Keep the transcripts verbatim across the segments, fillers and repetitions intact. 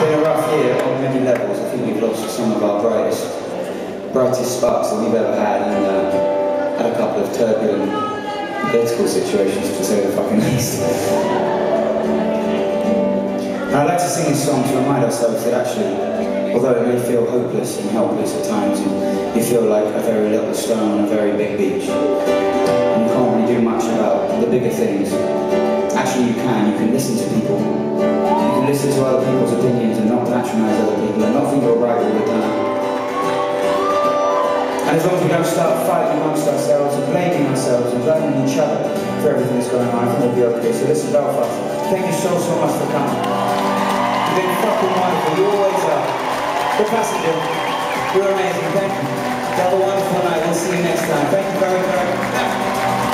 been a rough year on many levels. I think we've lost some of our brightest, brightest sparks that we've ever had, and uh, had a couple of turbulent political situations, to say the fucking least. And I'd like to sing this song to remind ourselves that actually, although it may feel hopeless and helpless at times, and you feel like a very little stone on a very big beach, and you can't really do much about the bigger things, actually you can. You can listen to people. You can listen to other people's opinions and not patronise other people and not think you're right all the time. And as long as we don't start fighting amongst ourselves and blaming ourselves and blaming each other for everything that's going on, I think we'll be okay. So listen, Belfast, thank you so, so much for coming. You've been fucking wonderful. You always are. The passenger, you're amazing. Thank you. Have a wonderful night. We'll see you next time. Thank you very, very much.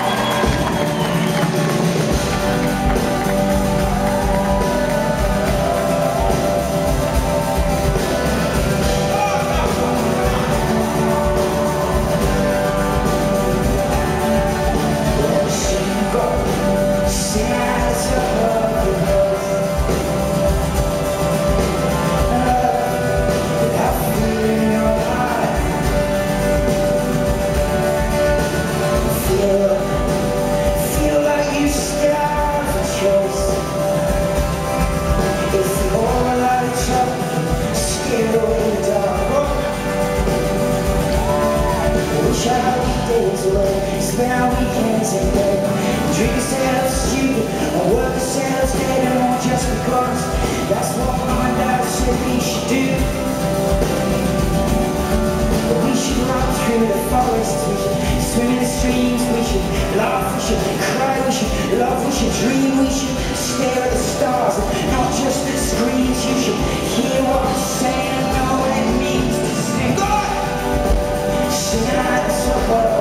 Spend our weekends in bed, drink ourselves stupid, or work ourselves dead, and all just because that's what mom and dad said we should do. But we should run through the forest, we should swim in the streams, we should laugh, we should cry, we should love, we should dream, we should stare at the stars, and not just the screens. You should hear what I'm saying and know what it means to sing. Go on! Sing at the top of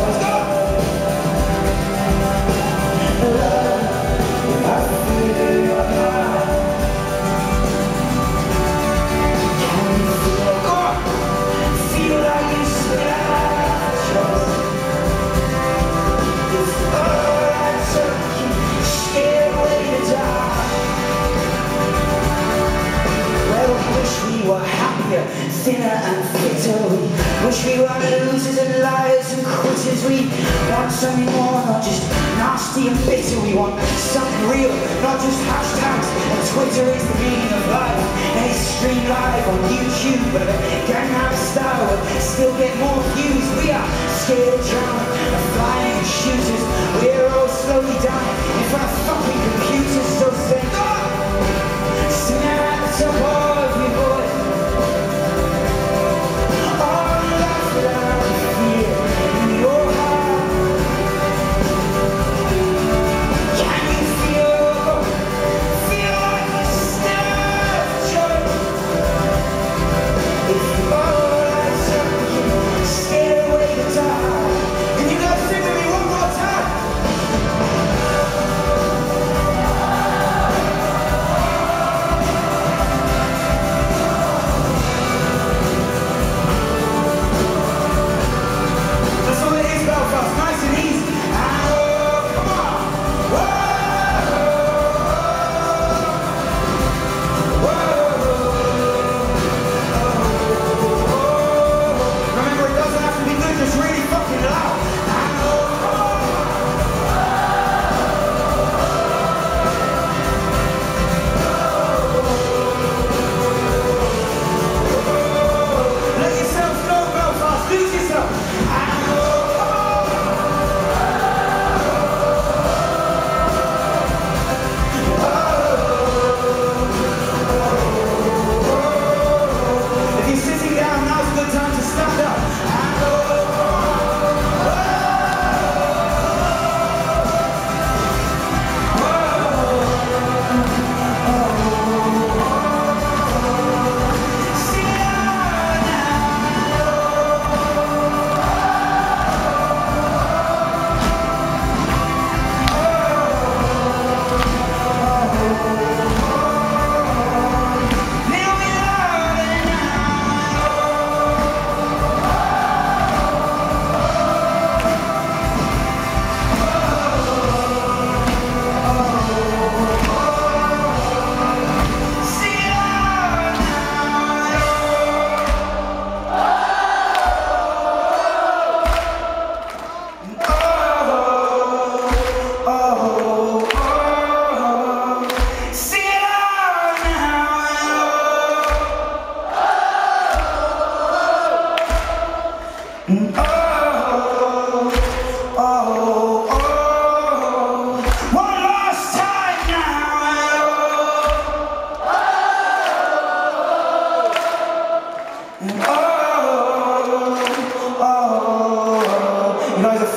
thinner and fitter. We wish we were losers and liars and quitters. We want something more, not just nasty and bitter. We want something real, not just hashtags. And Twitter is the meaning of life, and it's streamed live on YouTube. But Gangnam Style will still get more views. We are scared of drama and flying and shooters. We're all slowly dying in front of fucking computers. So say, oh! Sing at the top of your voice.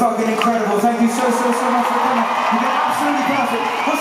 fucking incredible. Thank you so, so, so much for coming. You've been absolutely perfect.